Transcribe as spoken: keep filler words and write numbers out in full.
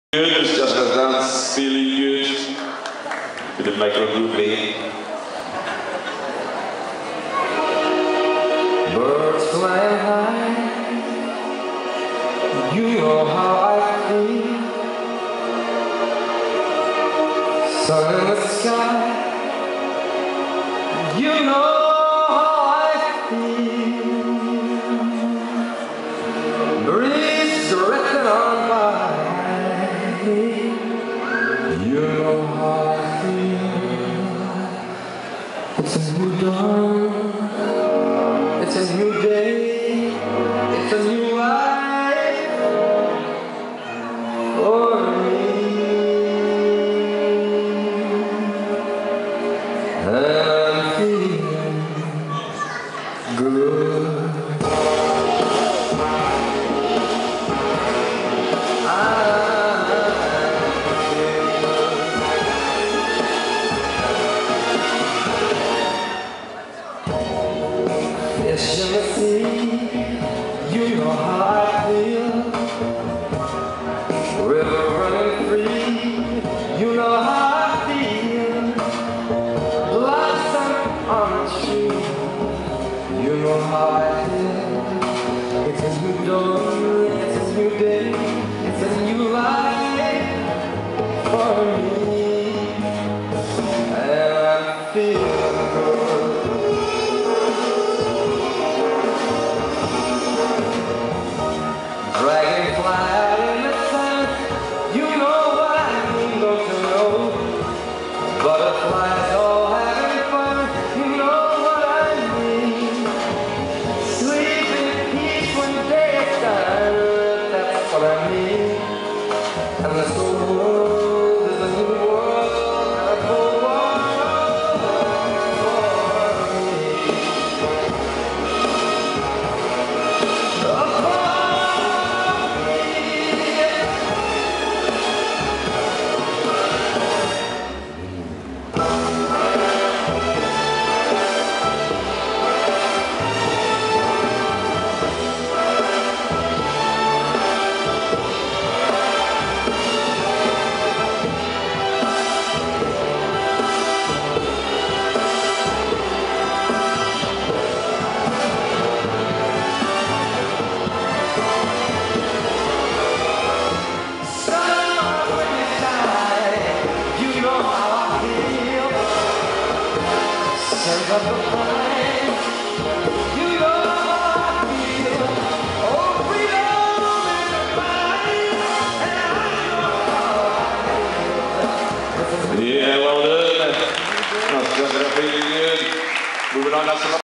Good, it's just a dance, feeling good. With the micro group playing. Birds flying high, you know how I feel. Sun in the sky, you know how I feel. Breeze drifting on by, you know how I feel. It's a new dawn, it's a new day, it's a new life for me. And I'm feeling good. Yes, you see, you know how I feel. River running free, you know how I feel. Blossom on a tree, you know how I feel. It's a new dawn, it's a new day, it's a new life for me. And I feel good. Dragonfly out in the sun, you know what I mean, don't you know? Butterflies all having fun, you know what I mean. Sleep in peace when day is done, that's what I mean. And this whole world is a new world, a whole world for me. Send up the pine, you know how I feel. Oh, freedom in the mind, and I know how I feel. Yeah, well done. That's just feeling good. Moving on, that's